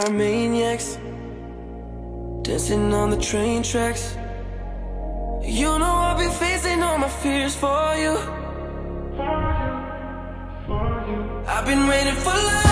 are maniacs, dancing on the train tracks. You know I've been facing all my fears for you. I've been waiting for love.